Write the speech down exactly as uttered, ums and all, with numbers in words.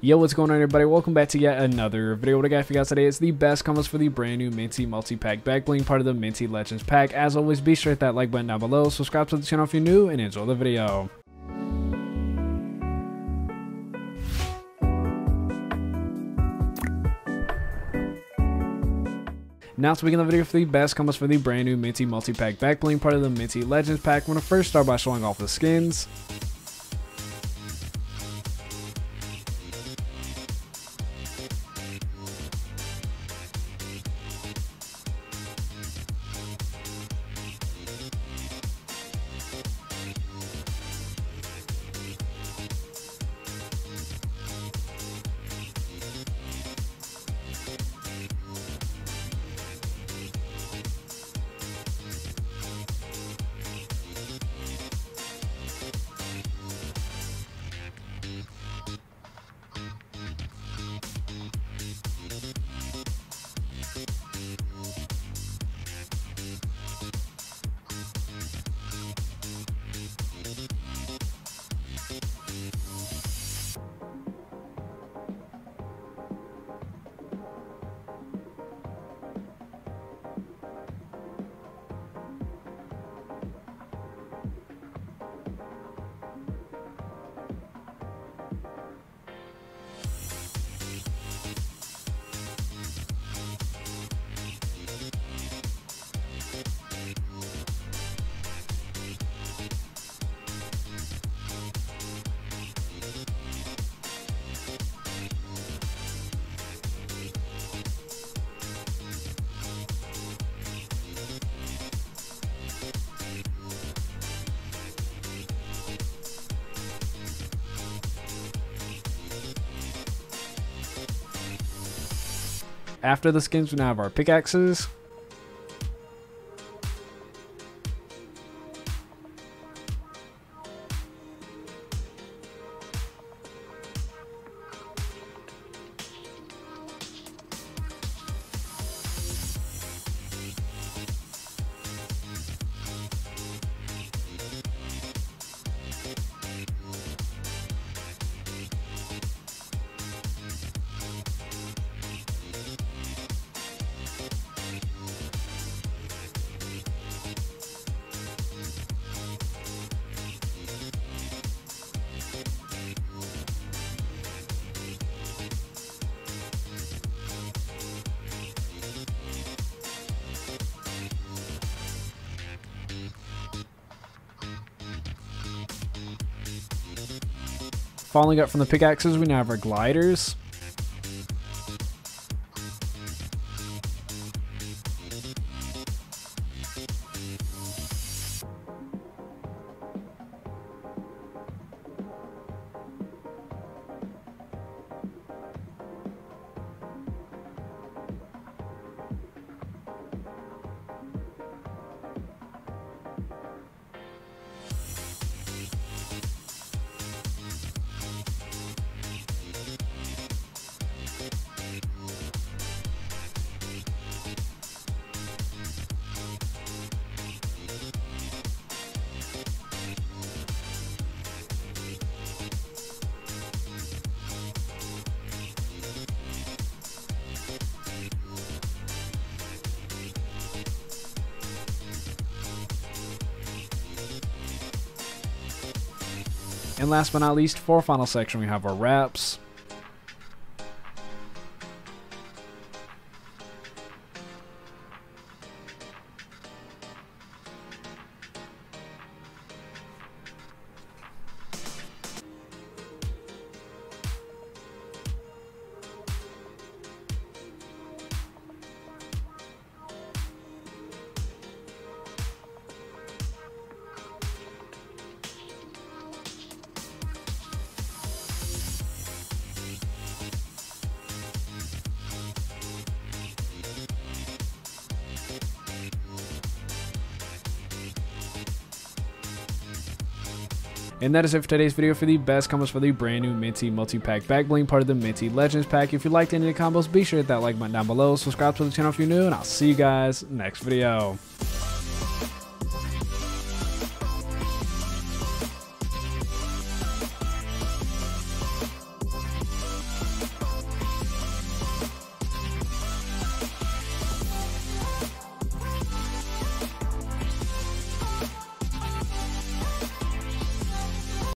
Yo, what's going on everybody? Welcome back to yet another video. What I got for you guys today is the best combos for the brand new Minty Multi-Pack Backbling, part of the Minty Legends Pack. As always, be sure to hit that like button down below, subscribe to the channel if you're new, and enjoy the video. Now to begin the video for the best combos for the brand new Minty Multi-Pack Backbling, part of the Minty Legends Pack. We're going to first start by showing off the skins. After the skins, we now have our pickaxes. Following up from the pickaxes, we now have our gliders. And last but not least, for our final section, we have our wraps. And that is it for today's video for the best combos for the brand new Minty Multi-Pack Backbling, part of the Minty Legends Pack. If you liked any of the combos, be sure to hit that like button down below, subscribe to the channel if you're new, and I'll see you guys next video.